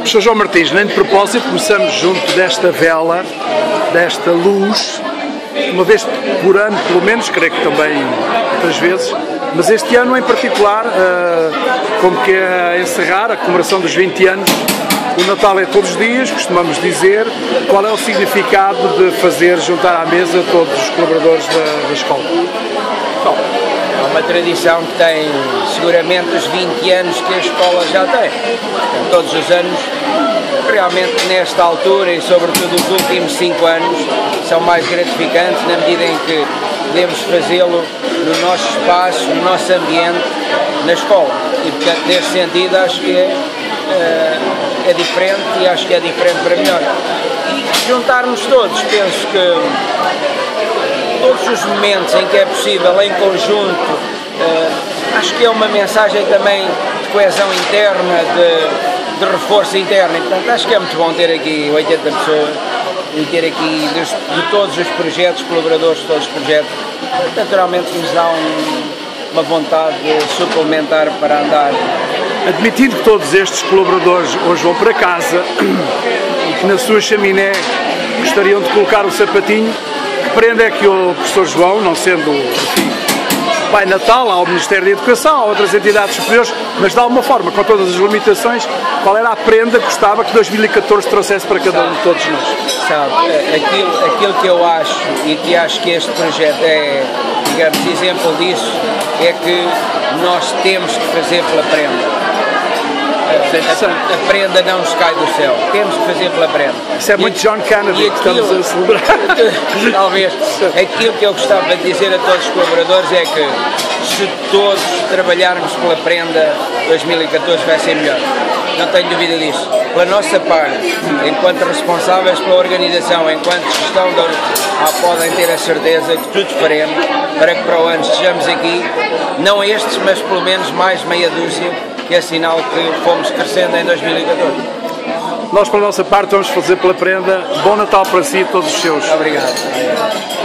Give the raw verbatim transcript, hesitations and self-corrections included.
professor João Martins, nem de propósito, começamos junto desta vela, desta luz, uma vez por ano, pelo menos, creio que também outras vezes, mas este ano em particular, como que é a encerrar a comemoração dos vinte anos, o Natal é todos os dias, costumamos dizer. Qual é o significado de fazer juntar à mesa todos os colaboradores da, da escola? Bom, é uma tradição que tem seguramente os vinte anos que a escola já tem. Todos os anos, realmente nesta altura e sobretudo os últimos cinco anos, são mais gratificantes na medida em que podemos fazê-lo no nosso espaço, no nosso ambiente, na escola. E portanto, nesse sentido, acho que é, é diferente e acho que é diferente para melhor. E juntar-nos todos, penso que todos os momentos em que é possível, em conjunto, uh, acho que é uma mensagem também de coesão interna, de, de reforço interno, e portanto acho que é muito bom ter aqui oitenta pessoas e ter aqui de, de todos os projetos, colaboradores de todos os projetos, naturalmente que nos dá um, uma vontade suplementar para andar. Admitindo que todos estes colaboradores hoje vão para casa e que na sua chaminé gostariam de colocar o sapatinho, que prenda é que o professor João, não sendo, enfim, Pai Natal, há o Ministério da Educação, há outras entidades superiores, mas de alguma forma, com todas as limitações, qual era a prenda que gostava que dois mil e catorze trouxesse para cada um de todos nós? Sabe, aquilo, aquilo que eu acho e que acho que este projeto é, digamos, exemplo disso, é que nós temos que fazer pela prenda. A, a prenda não nos cai do céu, temos que fazer pela prenda. Isso é muito John Kennedy que estamos a celebrar. Talvez. Aquilo que eu gostava de dizer a todos os colaboradores é que se todos trabalharmos pela prenda, dois mil e catorze vai ser melhor. Não tenho dúvida disso. Pela nossa parte, enquanto responsáveis pela organização, enquanto gestão da ah, podem ter a certeza que tudo faremos para que para o ano estejamos aqui, não estes, mas pelo menos mais meia dúzia, que é sinal que fomos crescendo em dois mil e catorze. Nós, pela nossa parte, vamos fazer pela prenda. Bom Natal para si e todos os seus. Obrigado.